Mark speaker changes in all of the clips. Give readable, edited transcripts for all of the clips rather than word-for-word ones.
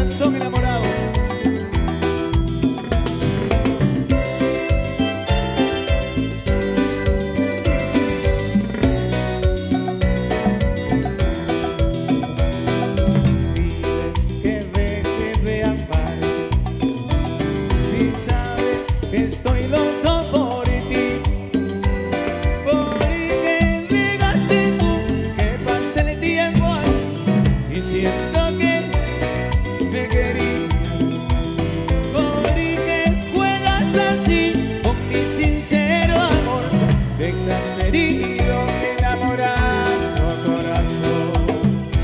Speaker 1: Son enamorados. Diles que deje de amarte, si sabes que estoy loco por ti. Porque llegaste tú, que pase el tiempo así, y siento que me querí, porque juegas así con mi sincero amor. Dejaste herido mi enamorado corazón.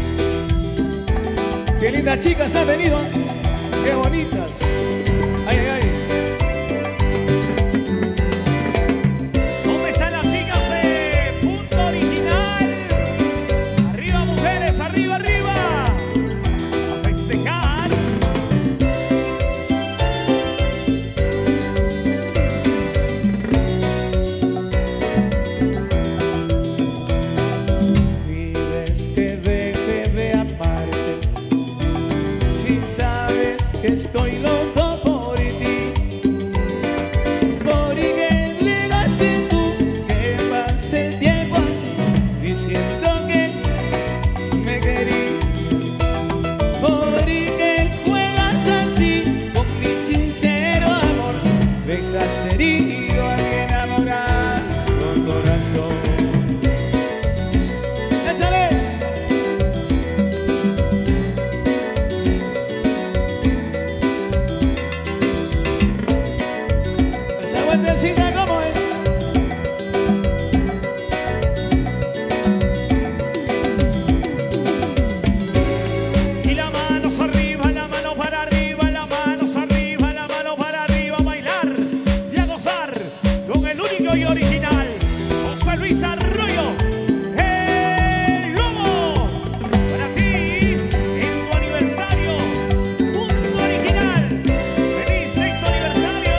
Speaker 1: Qué lindas chicas han venido, qué bonitas. Ay, ay, ay.
Speaker 2: ¿Dónde están las chicas de Punto Original? Arriba, mujeres, arriba, arriba. A festejar.
Speaker 1: Diles que deje de amarte, si sabes que estoy loco por ti. Porque llegaste tú, que pase el tiempo así, y siento que me querí. Porque juegas así con mi sincero amor. Dejaste herido a mi enamorado corazón. ¡Échale! Esa vueltecita como es.
Speaker 2: Y las manos arriba, la mano para arriba, las manos arriba, la mano para arriba, a bailar y a gozar con el único y original José Luis Arroyo, el Lobo. Para ti, en tu aniversario, Punto Original. ¡Feliz sexto aniversario!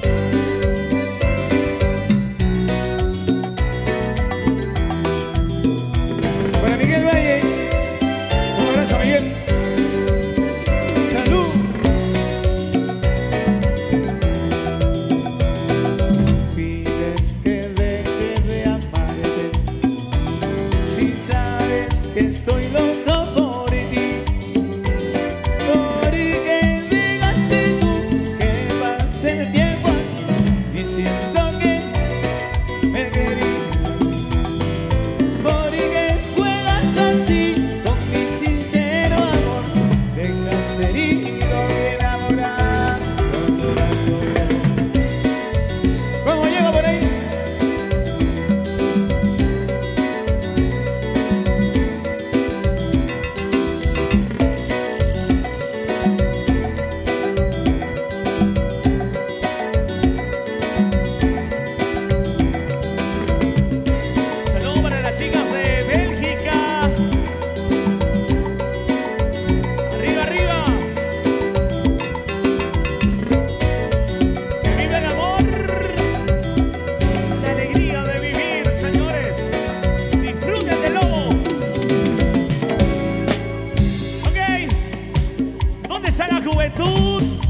Speaker 1: Para Miguel Valle, un abrazo, Miguel. Salud. Pides que deje de amarte, si sabes que estoy loco por ti. Porque llegaste tú, que pase el tiempo así, y siento que me querí. Porque juegas así con mi sincero amor. Dejaste herido mi enamorado corazón. ¿Cómo llega por ahí?
Speaker 2: Saludos para las chicas de Bélgica. Arriba, arriba. Que viva el amor. La alegría de vivir, señores. Disfruten del Lobo. Ok. ¿Dónde está la juventud?